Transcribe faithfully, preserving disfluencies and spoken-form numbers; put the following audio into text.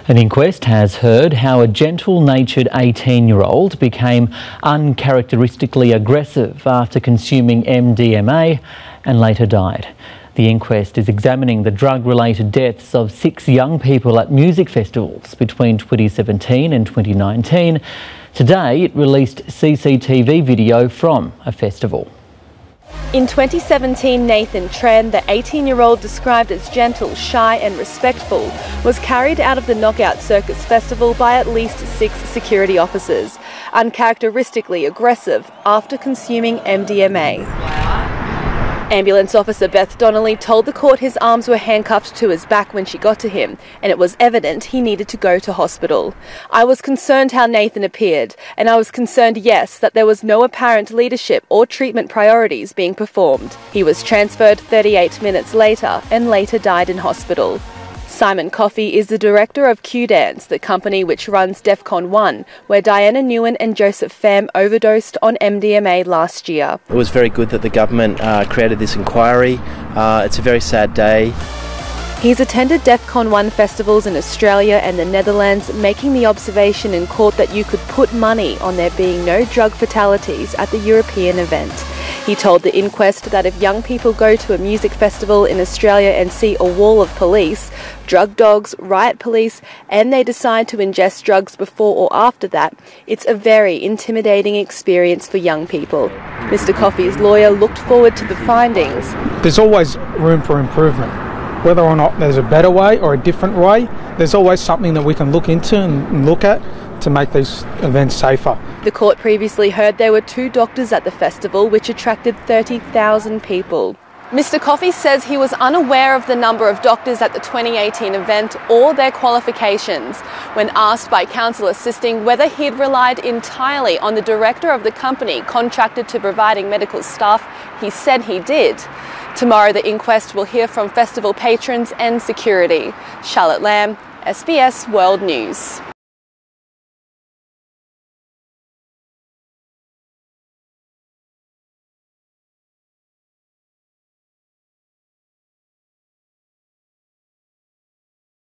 An inquest has heard how a gentle-natured eighteen-year-old became uncharacteristically aggressive after consuming M D M A and later died. The inquest is examining the drug-related deaths of six young people at music festivals between twenty seventeen and twenty nineteen. Today, it released C C T V video from a festival. In twenty seventeen, Nathan Tran, the eighteen-year-old described as gentle, shy and respectful, was carried out of the Knockout Circus Festival by at least six security officers, uncharacteristically aggressive after consuming M D M A. Ambulance officer Beth Donnelly told the court his arms were handcuffed to his back when she got to him, and it was evident he needed to go to hospital. I was concerned how Nathan appeared, and I was concerned, yes, that there was no apparent leadership or treatment priorities being performed. He was transferred thirty-eight minutes later and later died in hospital. Simon Coffey is the director of Q Dance, the company which runs DEFCON one, where Diana Nguyen and Joseph Pham overdosed on M D M A last year. It was very good that the government uh, created this inquiry. Uh, it's a very sad day. He's attended DEFCON one festivals in Australia and the Netherlands, making the observation in court that you could put money on there being no drug fatalities at the European event. He told the inquest that if young people go to a music festival in Australia and see a wall of police, drug dogs, riot police, and they decide to ingest drugs before or after that, it's a very intimidating experience for young people. Mister Coffey's lawyer looked forward to the findings. There's always room for improvement. Whether or not there's a better way or a different way, there's always something that we can look into and look at to make these events safer. The court previously heard there were two doctors at the festival, which attracted thirty thousand people. Mister Coffey says he was unaware of the number of doctors at the twenty eighteen event or their qualifications. When asked by counsel assisting whether he'd relied entirely on the director of the company contracted to providing medical staff, he said he did. Tomorrow the inquest will hear from festival patrons and security. Charlotte Lamb, S B S World News.